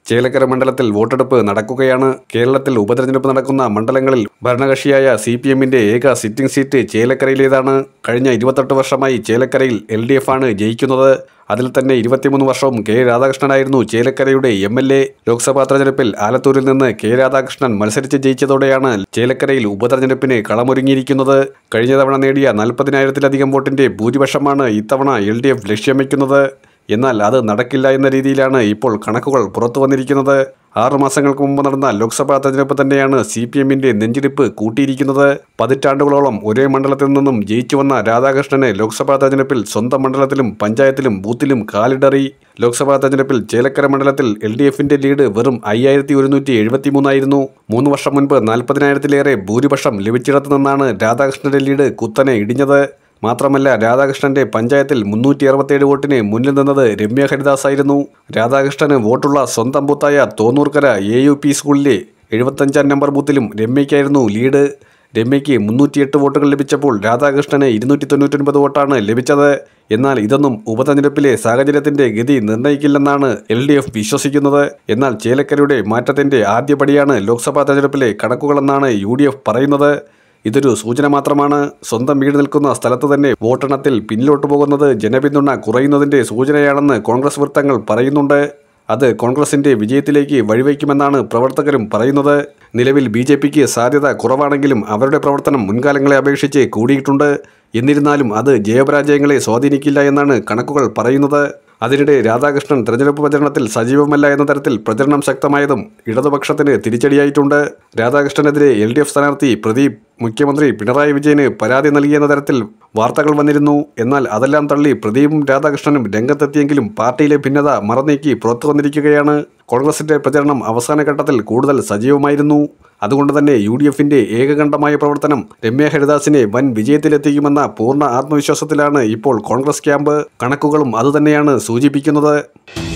ചേലക്കര മണ്ഡലത്തിൽ വോട്ടെടുപ്പ് നടക്കുകയാണ്. കേരളത്തിൽ ഉപതെരഞ്ഞെടുപ്പ് നടക്കുന്ന മണ്ഡലങ്ങളിൽ ഭരണകക്ഷിയായ CPMന്റെ ഏക സിറ്റിംഗ് സീറ്റ് ചേലക്കരയിലേതാണ്. കഴിഞ്ഞ 28 വർഷമായി ചേലക്കരയിൽ LDF ആണ് ജയിക്കുന്നത്. അതിൽ തന്നെ 23 വർഷവും K രാധാകൃഷ്ണനായിരുന്നു ചേലക്കരയുടെ MLA. ലോക്സഭാ തെരഞ്ഞെടുപ്പിൽ ആലത്തൂരിൽ നിന്ന് K രാധാകൃഷ്ണൻ മത്സരിച്ച് ജയിച്ചതോടെയാണ് ചേലക്കരയിൽ ഉപതെരഞ്ഞെടുപ്പിന് കളമൊരുങ്ങിയിരിക്കുന്നത്. കഴിഞ്ഞ തവണ നേടിയ 40,000-ലധികം വോട്ടിന്റെ ഭൂരിപക്ഷമാണ് ഇത്തവണ LDF ലക്ഷ്യം വയ്ക്കുന്നത്. എന്നാൽ അത് നടക്കില്ല എന്ന രീതിയിലാണ് ഇപ്പോൾ കണക്കുകൾ പുറത്തു വന്നിരിക്കുന്നത്. 6 മാസങ്ങൾക്ക് മുമ്പ് നടന്ന ലോക്സഭാ തെരഞ്ഞെടുപ്പ് തന്നെയാണ് CPMന്റെ നെഞ്ചിടിപ്പ് കൂട്ടിയിരിക്കുന്നത്. പതിറ്റാണ്ടുകളോളം ഒരേ മണ്ഡലത്തിൽ നിന്നും ജയിച്ചു വന്ന രാധാകൃഷ്ണന് ലോക്സഭാ തെരഞ്ഞെടുപ്പിൽ സ്വന്തം മണ്ഡലത്തിലും പഞ്ചായത്തിലും ബൂത്തിലും കാലിടറി. ലോക്സഭാ തെരഞ്ഞെടുപ്പിൽ ചേലക്കര മണ്ഡലത്തിൽ LDFന്റെ ലീഡ് വെറും 5173 ആയിരുന്നു. 3 വർഷം മുൻപ് 40,000-ലേറെ ഭൂരിപക്ഷം ലഭിച്ചിടത്തു നിന്നാണ് രാധാകൃഷ്ണന്റെ ലീഡ് കുത്തനെ ഇടിഞ്ഞത്. മാത്രമല്ല, രാധാകൃഷ്ണന്റെ പഞ്ചായത്തിൽ 367 വോട്ടിന് മുന്നിൽ നിന്നത് രമ്യ ഹരിദാസ് ആയിരുന്നു. രാധാകൃഷ്ണന് വോട്ടുള്ള സ്വന്തം ബൂത്തായ തോന്നൂർക്കര AUP സ്കൂളിലെ 75-ാം നമ്പർ ബൂത്തിലും രമ്യയ്ക്കായിരുന്നു ലീഡ്. രമ്യയ്ക്ക് 308 വോട്ടുകൾ ലഭിച്ചപ്പോൾ രാധാകൃഷ്ണന് 299 വോട്ടാണ് ലഭിച്ചത്. എന്നാൽ ഇതൊന്നും ഉപതെരഞ്ഞെടുപ്പിലെ സാഹചര്യത്തിന്റെ ഗതി നിർണ്ണയിക്കില്ലെന്നാണ് LDF വിശ്വസിക്കുന്നത്. എന്നാൽ ചേലക്കരയുടെ മാറ്റത്തിന്റെ ആദ്യപടിയാണ് ലോക്സഭാ തെരഞ്ഞെടുപ്പിലെ കണക്കുകളെന്നാണ് UDF പറയുന്നത്. ഇതൊരു സൂചന മാത്രമാണ്. സ്വന്തം വീട് നിൽക്കുന്ന സ്ഥലത്ത് തന്നെ വോട്ടെണ്ണത്തിൽ പിന്നിലോട്ട് പോകുന്നത് ജനപിന്തുണ കുറയുന്നതിന്റെ സൂചനയാണെന്ന് കോൺഗ്രസ് വൃത്തങ്ങൾ പറയുന്നുണ്ട്. അത് കോൺഗ്രസിന്റെ വിജയത്തിലേക്ക് വഴിവെക്കുമെന്നാണ് പ്രവർത്തകരും പറയുന്നത്. നിലവിൽ BJPക്ക് സാധ്യത കുറവാണെങ്കിലും അവരുടെ പ്രവർത്തനം മുൻകാലങ്ങളെ അപേക്ഷിച്ച് കൂടിയിട്ടുണ്ട്. എന്നിരുന്നാലും അത് ജയപരാജയങ്ങളെ സ്വാധീനിക്കില്ല എന്നാണ് കണക്കുകൾ പറയുന്നത്. അതിനിടെ രാധാകൃഷ്ണൻ തെരഞ്ഞെടുപ്പ് പ്രചരണത്തിൽ സജീവമല്ല എന്ന തരത്തിൽ പ്രചരണം ശക്തമായതും ഇടതുപക്ഷത്തിന് തിരിച്ചടിയായിട്ടുണ്ട്. രാധാകൃഷ്ണനെതിരെ LDF സ്ഥാനാർത്ഥി പ്രദീപ് മുഖ്യമന്ത്രി പിണറായി വിജയന് പരാതി നൽകിയെന്ന തരത്തിൽ വാർത്തകൾ വന്നിരുന്നു. എന്നാൽ അതെല്ലാം തള്ളി പ്രദീപും രാധാകൃഷ്ണനും രംഗത്തെത്തിയെങ്കിലും പാർട്ടിയിലെ ഭിന്നത മറനീക്കി പുറത്തു വന്നിരിക്കുകയാണ്. കോൺഗ്രസിന്റെ പ്രചരണം അവസാന ഘട്ടത്തിൽ കൂടുതൽ സജീവമായിരുന്നു. അതുകൊണ്ട് തന്നെ UDFന്റെ ഏകകണ്ഠമായ പ്രവർത്തനം രമ്യ ഹരിദാസിനെ വൻ വിജയത്തിലെത്തിക്കുമെന്ന പൂർണ്ണ ആത്മവിശ്വാസത്തിലാണ് ഇപ്പോൾ കോൺഗ്രസ് ക്യാമ്പ്. കണക്കുകളും അതുതന്നെയാണ് സൂചിപ്പിക്കുന്നത്.